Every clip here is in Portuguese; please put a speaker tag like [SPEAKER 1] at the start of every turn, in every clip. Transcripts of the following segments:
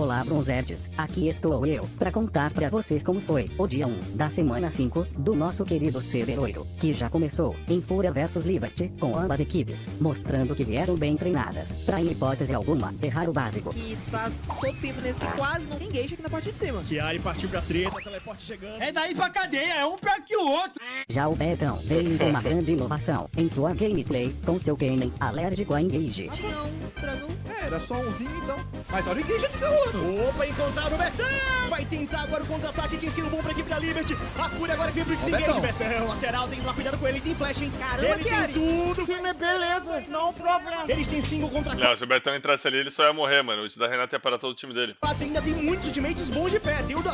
[SPEAKER 1] Olá, Bronzerds, aqui estou eu, pra contar pra vocês como foi o dia 1 da semana 5 do nosso querido CBLOL, que já começou em Fúria vs Liberty, com ambas equipes, mostrando que vieram bem treinadas, pra em hipótese alguma, errar o básico.
[SPEAKER 2] Que tá todo tempo nesse quase não engage aqui na parte de cima.
[SPEAKER 3] Chiari partiu pra treta, teleporte chegando.
[SPEAKER 4] É daí pra cadeia, é um pior que o outro.
[SPEAKER 1] Já o Betão veio com uma grande inovação em sua gameplay, com seu Kayn alérgico a engage.
[SPEAKER 2] Tinha um dragão.
[SPEAKER 3] Era só umzinho então. Mas olha o engage do Gaúno. Opa, encontraram o Betão! Vai tentar agora o contra-ataque, que ensina bom pra equipe da Liberty. A Fúria agora vem pro desengage. Betão, lateral, tem que tomar cuidado com ele, tem flash, hein?
[SPEAKER 2] Caramba,
[SPEAKER 3] ele tem tudo.
[SPEAKER 4] Beleza, não problema.
[SPEAKER 3] Eles têm 5 contra 4.
[SPEAKER 5] Não, se o Betão entrasse ali, ele só ia morrer, mano. O da Renata ia parar todo o time dele.
[SPEAKER 3] Ainda tem muitos ultimates bons de pé. Tem o da...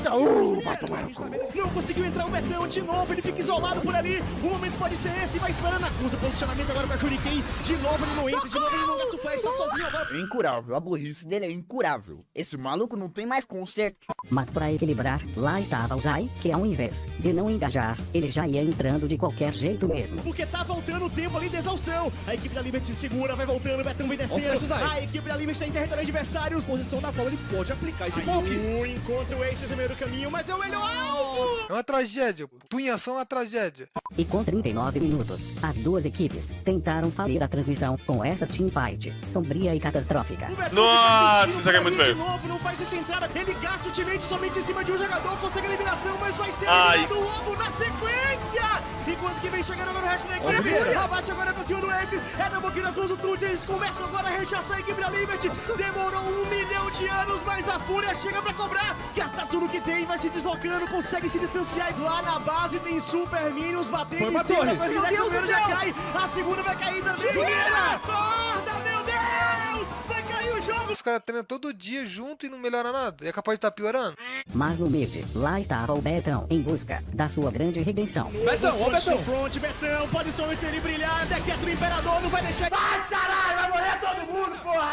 [SPEAKER 3] Não conseguiu entrar o Betão de novo, ele fica isolado por ali. O momento pode ser esse, vai esperando a Cusa. Posicionamento agora com a Shuriken. De novo ele não entra, de novo ele não gasta o flash, tá sozinho agora.
[SPEAKER 6] É incurável, a burrice dele é incurável. Esse maluco não tem mais conserto.
[SPEAKER 1] Mas pra equilibrar, lá estava o Zai, que ao invés de não engajar, ele já ia entrando de qualquer jeito mesmo.
[SPEAKER 3] Porque tá faltando o tempo ali de exaustão. A equipe da Liberty se segura, vai voltando, o Betão vem descendo. A equipe da Liberty tá em território adversários.
[SPEAKER 4] Posição na qual ele pode aplicar esse
[SPEAKER 3] poke. Encontra o Aces no meio do caminho, mas é o melhor alvo.
[SPEAKER 7] É uma tragédia, tua em ação é uma tragédia.
[SPEAKER 1] E com 39 minutos, as duas equipes tentaram falir a transmissão com essa teamfight sombria e catastrófica.
[SPEAKER 5] Nossa, isso aqui é muito feio.
[SPEAKER 3] De novo, não faz essa entrada, ele gasta o ultimate somente em cima de um jogador, consegue a eliminação, mas vai ser eliminado logo na sequência. Enquanto que vem chegando agora o resto da equipe, abate agora pra cima do Aces, é da boquinha das mãos do Tuts, eles começam agora a rechaçar a equipe da Liberty. Demorou 1 milhão de anos, mas a Fúria chega pra cobrar, gasta tudo que tem, vai se deslocando, consegue se distanciar. Lá na base tem Super Minions batendo em cima da torre. Meu Deus, o primeiro já cai, a segunda vai cair também. Acorda, meu Deus! Vai cair o jogo!
[SPEAKER 7] Os caras treinam todo dia junto e não melhora nada. E é capaz de estar piorando.
[SPEAKER 1] Mas no mid, lá estava o Betão em busca da sua grande redenção.
[SPEAKER 4] Betão, ó Betão.
[SPEAKER 3] Betão, pode só meter ele brilhar, Decreto do Imperador, não vai deixar...
[SPEAKER 4] Ai, caralho, vai morrer todo mundo, porra!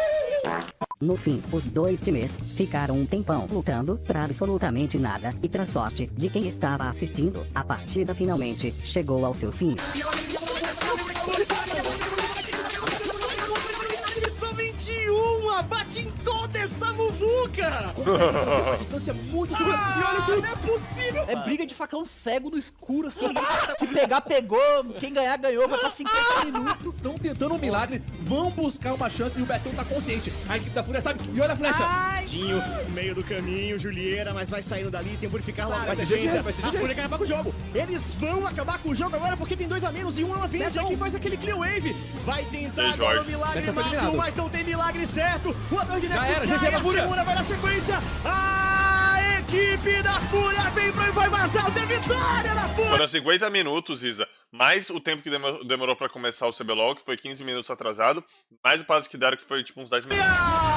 [SPEAKER 1] No fim, os dois times ficaram um tempão lutando pra absolutamente nada, e pra sorte de quem estava assistindo, a partida finalmente chegou ao seu fim.
[SPEAKER 3] Missão 21, abate em toda essa muvuca!
[SPEAKER 4] Uma distância muito segura. E olha o Tuts.
[SPEAKER 3] Não é possível!
[SPEAKER 4] É briga de facão cego no escuro, assim. Se pegar, pegou. Quem ganhar, ganhou. Vai pra 50 minutos. Estão tentando um milagre. Vão buscar uma chance e o Betão tá consciente. A equipe da Fúria sabe. E olha a flecha.
[SPEAKER 3] Dinho, no meio do caminho, Julieira, mas vai saindo dali, tem purificar logo a
[SPEAKER 4] ser
[SPEAKER 3] sequência.
[SPEAKER 4] GG.
[SPEAKER 3] A Fúria quer acabar com o jogo. Eles vão acabar com o jogo agora porque tem 2 a menos e um é uma verde. Quem faz aquele clear wave? Vai tentar agora o milagre máximo, mas não tem milagre certo. O ator de Nexus cai, a segunda vai na sequência. A equipe da Fúria vem pra Invasal, tem vitória da Fúria!
[SPEAKER 5] Foram 50 minutos, Isa. Mais o tempo que demorou pra começar o CBLOL, que foi 15 minutos atrasado. Mais o passo que deram, que foi tipo uns 10 minutos.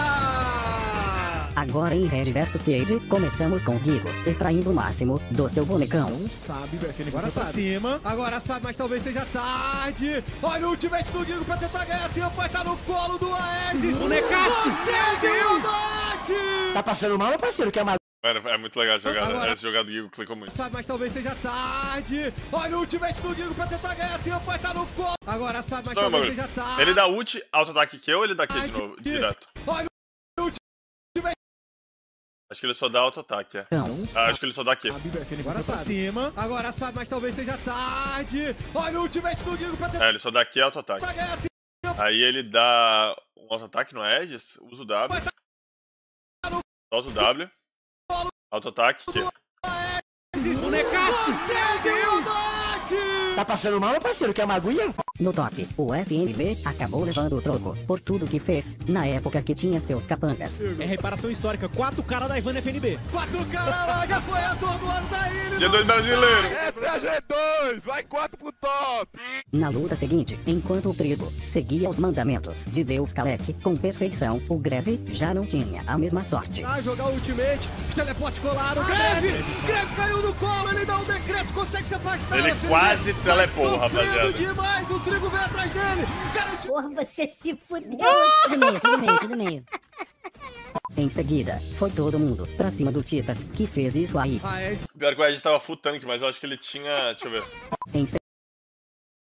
[SPEAKER 1] Agora em Red vs Cade, começamos com Gigo, extraindo o máximo do seu bonecão.
[SPEAKER 3] Não sabe, o FN agora pra cima. Agora sabe, mas talvez seja tarde. Olha o ultimate do Gigo pra tentar ganhar tempo. Vai estar no colo do Aegis.
[SPEAKER 4] Bonecaço!
[SPEAKER 3] Conseguiu, Dot!
[SPEAKER 6] Tá passando mal, meu parceiro? Que é maluco?
[SPEAKER 5] Mano, é muito legal jogar. Esse jogador do Gigo clicou muito.
[SPEAKER 3] Sabe, mas talvez seja tarde. Olha o ultimate do Gigo pra tentar ganhar tempo. Vai estar no colo. Agora sabe, mas talvez seja tarde.
[SPEAKER 5] Ele dá ult, auto-ataque Q ou ele dá Q de novo, direto?
[SPEAKER 3] Olha o ultimate.
[SPEAKER 5] Acho que ele só dá auto-ataque, é. Acho que ele só dá Q.
[SPEAKER 3] Agora pra cima. Agora sabe, mas talvez seja tarde. Olha o ultimate do Gigo pra tentar
[SPEAKER 5] Ele só dá Q e auto-ataque.
[SPEAKER 3] ganhar tempo.
[SPEAKER 5] Aí ele dá um auto-ataque no Aegis, usa o W. Solta o W. Auto-ataque Q.
[SPEAKER 4] Bonecaço!
[SPEAKER 3] Conseguiu, Dot!
[SPEAKER 6] Tá passando mal, meu parceiro? Que é magulha?
[SPEAKER 1] No top, o FNB acabou levando o troco por tudo que fez na época que tinha seus capangas.
[SPEAKER 3] É reparação histórica. 4 caras da Ivan FNB. 4 caras lá, já foi atordoado da ilha.
[SPEAKER 5] G2 brasileiro.
[SPEAKER 7] Essa é a G2, vai 4 pro top.
[SPEAKER 1] Na luta seguinte, enquanto o Trigo seguia os mandamentos de Deus Kalec com perfeição, o Greve já não tinha a mesma sorte.
[SPEAKER 3] A jogar o ultimate, os teleportes colaram. Greve caiu no colo, ele dá um decreto, consegue se afastar.
[SPEAKER 5] Ele quase telepou, rapaziada.
[SPEAKER 3] Demais, o Trigo vem atrás dele. Garantiu.
[SPEAKER 8] Porra, você se fudeu. Tudo meio.
[SPEAKER 1] Em seguida, foi todo mundo pra cima do Titas, que fez isso aí.
[SPEAKER 5] Pior que o Aegis tava full tank, mas eu acho que ele tinha... Deixa eu ver.
[SPEAKER 1] Em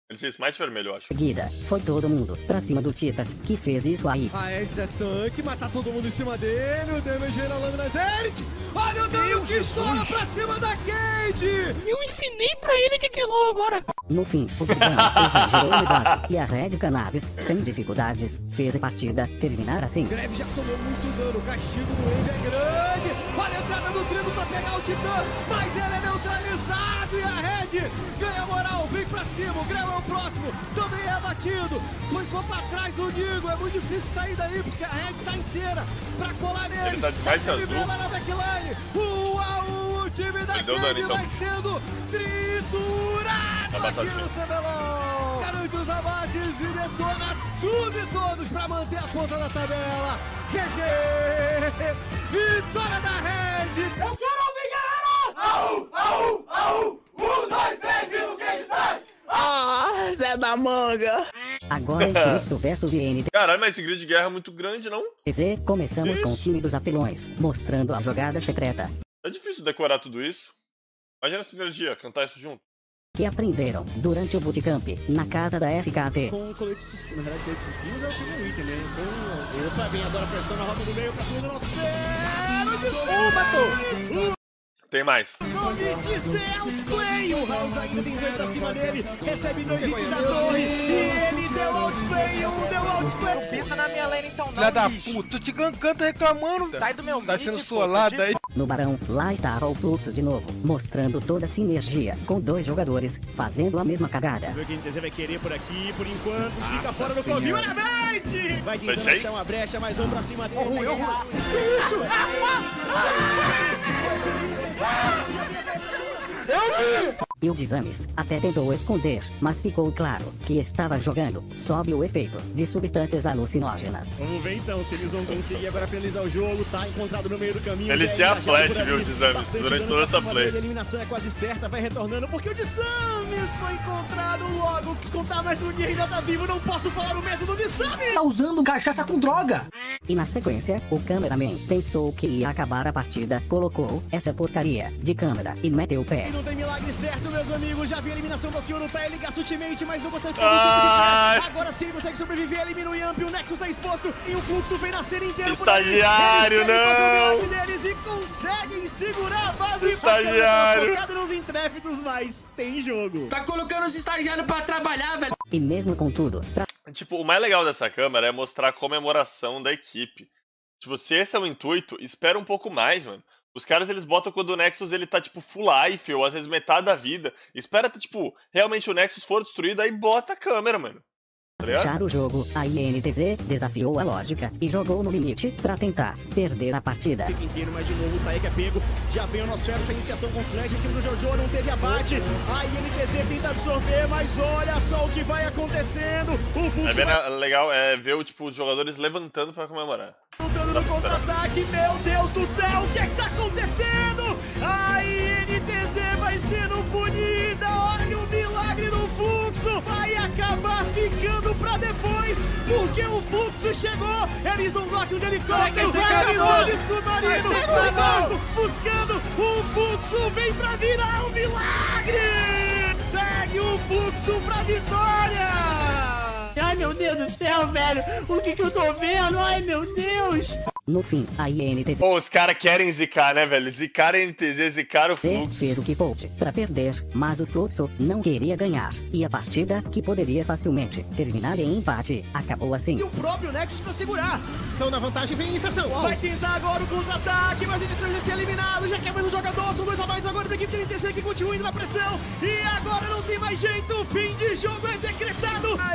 [SPEAKER 5] Ele tinha smite vermelho, eu acho.
[SPEAKER 1] Seguida, foi todo mundo pra cima do Titas, que fez isso aí.
[SPEAKER 3] A Edge é tanque, mas tá todo mundo em cima dele. O damage na lâmina Zerith. Olha o dano que estoura pra cima da Cade.
[SPEAKER 9] Eu ensinei pra ele que aquilo agora.
[SPEAKER 1] No fim, o Titã exagerou no dano e a Red Cannabis, sem dificuldades, fez a partida terminar assim.
[SPEAKER 3] Greve já tomou muito dano, o castigo do Wave é grande. Olha a entrada do Trigo pra pegar o Titã, mas ele é neutralizado e a Red ganha moral, vem pra cima. O Greve é o próximo, também é abatido. Ficou pra trás o Nigo, é muito difícil sair daí porque a Red tá inteira pra colar nele.
[SPEAKER 5] Ele tá de smite azul.
[SPEAKER 3] Na backline. O time da Cade vai sendo triturado aqui no CBLOL. Garante os abates e detona tudo e todos pra manter a ponta da tabela. GG! Vitória da Red! Eu quero ouvir, galera! Au, au, au! 1, 2, 3 e o que sai?
[SPEAKER 2] Ah, Zé da Manga.
[SPEAKER 1] Agora em Fluxo versus INTZ,
[SPEAKER 5] Caralho, mas esse grid de guerra é muito grande, não?
[SPEAKER 1] começamos com o time dos apelões, mostrando a jogada secreta.
[SPEAKER 5] É difícil decorar tudo isso. Imagina a sinergia, cantar isso junto.
[SPEAKER 1] Que aprenderam durante o bootcamp na casa da SKT.
[SPEAKER 3] Com o colete de espinhos, na verdade, o colete de espinhos é o primeiro item, né? Então, ele também adora pressão na rota do meio pra cima do nosso ferro de céu!
[SPEAKER 5] Tem mais.
[SPEAKER 3] Nome de outplay! O House ainda tem dois pra cima dele, recebe 2 hits da torre e ele deu outplay, deu outplay!
[SPEAKER 9] Pisa na minha lane então, não,
[SPEAKER 7] Filha da
[SPEAKER 9] bicho.
[SPEAKER 7] puta, tu te canta reclamando.
[SPEAKER 9] Sai do meu
[SPEAKER 7] Tá
[SPEAKER 9] mid,
[SPEAKER 7] sendo
[SPEAKER 9] pô,
[SPEAKER 7] solado aí.
[SPEAKER 1] No Barão, lá estava o Fluxo de novo, mostrando toda a sinergia, com 2 jogadores fazendo a mesma cagada.
[SPEAKER 3] O NTZ vai querer por aqui, por enquanto, fica fora do covil, era mente! Vai tentando achar uma brecha, mais um pra cima dele.
[SPEAKER 1] E o Dizames até tentou esconder, mas ficou claro que estava jogando sob o efeito de substâncias alucinógenas.
[SPEAKER 3] Vamos ver então se eles vão conseguir agora finalizar o jogo, tá encontrado no meio do caminho.
[SPEAKER 5] Ele tinha flash, viu, o Dizames, durante toda essa play.
[SPEAKER 3] A eliminação é quase certa, vai retornando porque o Dizames foi encontrado logo. Descontar mais um dia ainda tá vivo, não posso falar o mesmo do Dizames.
[SPEAKER 9] Tá usando cachaça com droga.
[SPEAKER 1] E na sequência, o cameraman pensou que ia acabar a partida, colocou essa porcaria de câmera e meteu o pé.
[SPEAKER 3] E não tem milagre certo, meus amigos. Já vi a eliminação do senhor, tá? Ele gasta o ultimate, mas não consegue ficar muito de pé. Agora sim ele consegue sobreviver, elimina o Yamp, o Nexus tá exposto e o Fluxo vem na cena inteira.
[SPEAKER 5] Estagiário, não!
[SPEAKER 3] Deles e conseguem segurar a base.
[SPEAKER 5] Estagiário!
[SPEAKER 3] Focado nos intrépidos, mas tem jogo.
[SPEAKER 9] Tá colocando os estagiários pra trabalhar, velho.
[SPEAKER 1] E mesmo com tudo,
[SPEAKER 5] Tipo, o mais legal dessa câmera é mostrar a comemoração da equipe. Tipo, se esse é o intuito, espera um pouco mais, mano. Os caras, eles botam quando o Nexus, ele tá, tipo, full life, ou às vezes metade da vida. Espera, tipo, realmente o Nexus for destruído, aí bota a câmera, mano. Tá ligado?
[SPEAKER 1] fechar o jogo, a INTZ desafiou a lógica e jogou no limite pra tentar perder a partida.
[SPEAKER 3] O tempo inteiro, mas de novo o Taek é pego. Já veio o Nosferatu pra iniciação com flash em cima do Jojo, não teve abate. A INTZ tenta absorver, mas olha só o que vai acontecendo. O Fluxo
[SPEAKER 5] É bem legal ver tipo, os jogadores levantando pra comemorar.
[SPEAKER 3] lutando no contra-ataque. Meu Deus do céu, o que é que tá acontecendo? A INTZ vai sendo punida. Olha o milagre no Fluxo. Vai acabar ficando pra depois, porque o Fluxo chegou. Eles não gostam de helicóptero, vai avisar de submarino. Buscando o Fluxo, vem pra virar um milagre. Segue o Fluxo pra vitória.
[SPEAKER 9] Ai, meu Deus do céu, velho. O que eu tô vendo? Ai, meu Deus.
[SPEAKER 1] No fim, a INTZ
[SPEAKER 5] Pô, os caras querem zicar, né, velho? Zicar a NTZ, zicar o Fluxo.
[SPEAKER 1] fez o que pôde pra perder, mas o Fluxo não queria ganhar. E a partida, que poderia facilmente terminar em empate, acabou assim.
[SPEAKER 3] E o próprio Nexus pra segurar. Então na vantagem vem a iniciação. Vai tentar agora o contra-ataque, mas ele vai ser eliminado. Já quebra no jogador, são 2 a mais agora pra equipe da NTZ que continua indo na pressão. E agora não tem mais jeito, o fim de jogo é decretado. A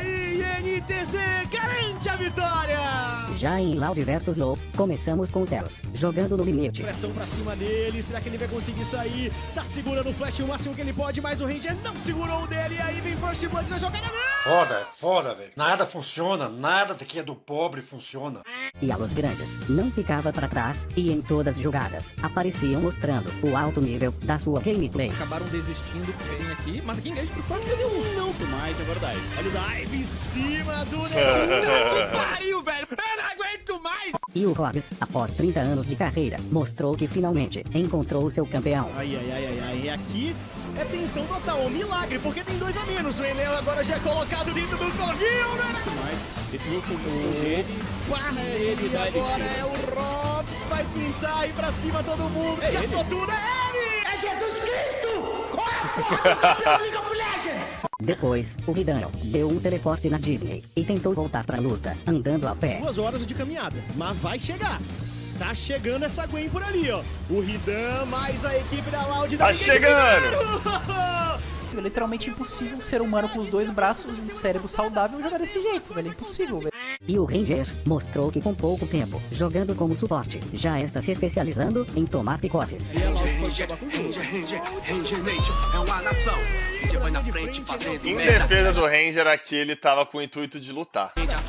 [SPEAKER 3] INTZ garante a vitória.
[SPEAKER 1] Já em Loud vs Lows, começamos com Zeros, jogando no limite.
[SPEAKER 3] Pressão pra cima dele, será que ele vai conseguir sair? Tá segurando o flash o máximo que ele pode, mas o Ranger não segurou o dele. E aí vem First Blood na jogada.
[SPEAKER 10] Foda, velho. Nada funciona, nada que é do pobre funciona.
[SPEAKER 1] E a Los Grandes não ficava pra trás e em todas as jogadas apareciam mostrando o alto nível da sua gameplay.
[SPEAKER 4] Acabaram desistindo bem aqui, mas aqui engage pro próprio Deus. Não, por mais, é verdade.
[SPEAKER 3] Olha o dive em cima do Neto.
[SPEAKER 9] Pariu, velho. Eu não aguento mais.
[SPEAKER 1] E o Hobbs, após 30 anos de carreira, mostrou que finalmente encontrou seu campeão.
[SPEAKER 3] Ai. E aqui é tensão total, um milagre, porque tem 2 a menos. O Enel agora já é colocado dentro do covil, né?
[SPEAKER 4] Esse meu foi ele.
[SPEAKER 3] E agora é o Robs, vai tentar ir pra cima todo mundo. Gastou tudo, é ele!
[SPEAKER 9] É Jesus Cristo! Olha a porra do League of Legends!
[SPEAKER 1] Depois, o Hidan deu um teleporte na Disney e tentou voltar pra luta, andando a pé.
[SPEAKER 3] 2 horas de caminhada, mas vai chegar. Tá chegando essa Gwen por ali, ó. O Hidan mais a equipe da Loud.
[SPEAKER 5] Tá chegando!
[SPEAKER 11] É literalmente impossível um ser humano com os 2 braços e um cérebro saudável jogar desse jeito, velho. É impossível, velho.
[SPEAKER 1] E o Ranger mostrou que com pouco tempo, jogando como suporte, já está se especializando em tomar pick-offs.
[SPEAKER 5] Em defesa do Ranger aqui, ele tava com o intuito de lutar.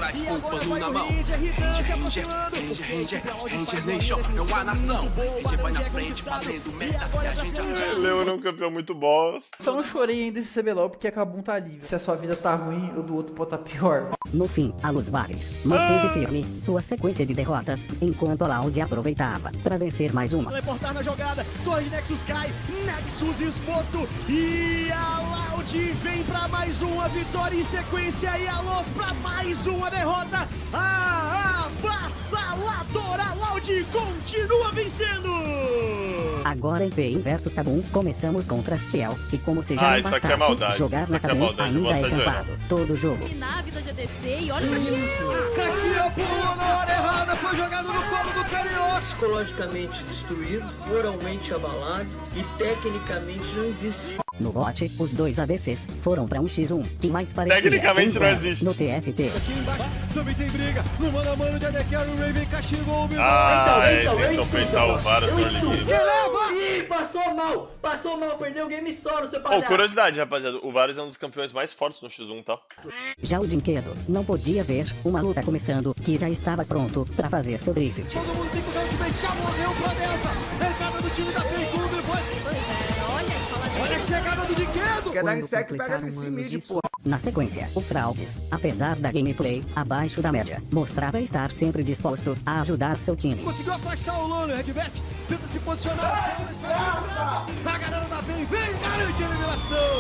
[SPEAKER 5] Leon é um campeão muito bosta.
[SPEAKER 11] Só não chorei ainda esse CBLOL porque a Kabum tá ali. Se a sua vida tá ruim, o do outro pode tá pior.
[SPEAKER 1] No fim, a Luz Bares manteve firme sua sequência de derrotas, enquanto a Loud aproveitava para vencer mais uma.
[SPEAKER 3] Teleportar na jogada, torre de Nexus cai, Nexus exposto e a Loud vem para mais uma vitória em sequência e a Loz para mais uma derrota. A avassaladora Loud continua vencendo.
[SPEAKER 1] Agora em PEN versus Kabum, começamos com Trastiel, e como se já não
[SPEAKER 5] isso aqui é
[SPEAKER 1] bastasse,
[SPEAKER 5] maldade.
[SPEAKER 1] jogar
[SPEAKER 5] Isso
[SPEAKER 1] na
[SPEAKER 5] aqui é
[SPEAKER 1] Kabum
[SPEAKER 5] maldade,
[SPEAKER 1] ainda é
[SPEAKER 5] bota
[SPEAKER 1] campado. Todo jogo.
[SPEAKER 2] Dominar a vida de ADC e olha o Caxias.
[SPEAKER 3] Caxias pulou na hora errada, foi jogado no colo do Carioca.
[SPEAKER 12] Psicologicamente destruído, moralmente abalado e tecnicamente não existe.
[SPEAKER 1] No bot, os 2 ADCs foram pra um x1, que mais parecia
[SPEAKER 5] Tecnicamente não existe.
[SPEAKER 1] no TFT.
[SPEAKER 3] Aqui embaixo, também tem briga. No mano a mano de AD Carry, o Raven castigou o Bival.
[SPEAKER 5] Tentou peitar o Varus no early game.
[SPEAKER 12] Ih, passou mal, perdeu o game solo, seu palhaço.
[SPEAKER 5] Curiosidade, rapaziada, o Varus é um dos campeões mais fortes no X1, tá?
[SPEAKER 1] Já o Dinquedo não podia ver uma luta começando, que já estava pronto pra fazer seu drift.
[SPEAKER 3] Todo mundo tem que usar o ultimate, já morreu pra dentro. Entrada do time da PEN, Clube foi.
[SPEAKER 2] Pois é, olha
[SPEAKER 3] a chegada do Dinquedo.
[SPEAKER 6] Quer dar em sec, pega ele em mid, pô.
[SPEAKER 1] Na sequência, o Fraudes, apesar da gameplay abaixo da média, mostrava estar sempre disposto a ajudar seu time.
[SPEAKER 3] Conseguiu afastar o Lono, Redback tenta se posicionar. A galera da PEN vem, garante a eliminação.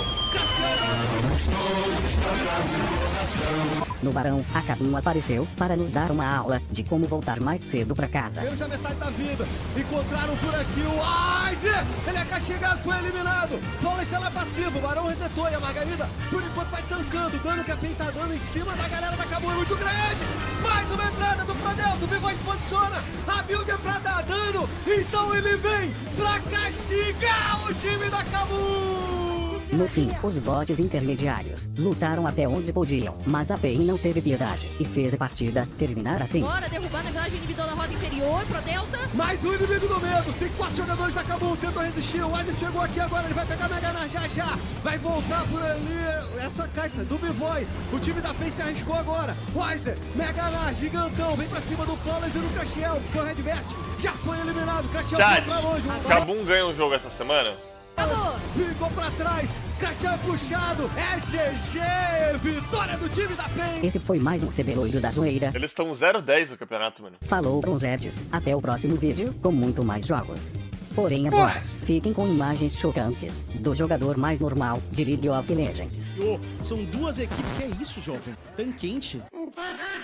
[SPEAKER 1] No Barão, a Kabum apareceu para nos dar uma aula de como voltar mais cedo pra casa.
[SPEAKER 3] Menos da metade da vida. Encontraram por aqui o Aizer. Ele é castigado, foi eliminado. Flawless ela é passivo. O Barão resetou e a Margarida, por enquanto, vai tancando. O dano que a PEN tá dando em cima da galera da Kabum é muito grande. Mais uma entrada do Prodelto. O Vivoz posiciona. A build é pra dar dano. Então ele vem pra castigar o time da Kabum.
[SPEAKER 1] No fim, os bots intermediários lutaram até onde podiam, mas a PEN não teve piedade e fez a partida terminar assim.
[SPEAKER 2] Bora derrubar na villagem inibidor na roda inferior, pro Delta.
[SPEAKER 3] Mais um inimigo do medo. Tem 4 jogadores da Kabum, tentam resistir. O Aizer chegou aqui agora, ele vai pegar Mega Nar já. Vai voltar por ali essa caixa do Bivoy. O time da PEN se arriscou agora. O Aizer, Mega Nar, gigantão, vem pra cima do Flawless e do Crashiel, porque o Redbert já foi eliminado. Crashiel foi pra longe.
[SPEAKER 5] Kabum ganha um jogo essa semana?
[SPEAKER 3] Ficou pra trás, Crashiel puxado, é GG, vitória do time da PEN.
[SPEAKER 1] Esse foi mais um CBLOL da zoeira.
[SPEAKER 5] Eles estão 0-10 no campeonato, mano.
[SPEAKER 1] Falou com os Eds, até o próximo vídeo com muito mais jogos. Porém agora, fiquem com imagens chocantes do jogador mais normal de League of Legends.
[SPEAKER 3] São 2 equipes, que é isso, jovem? Tão quente.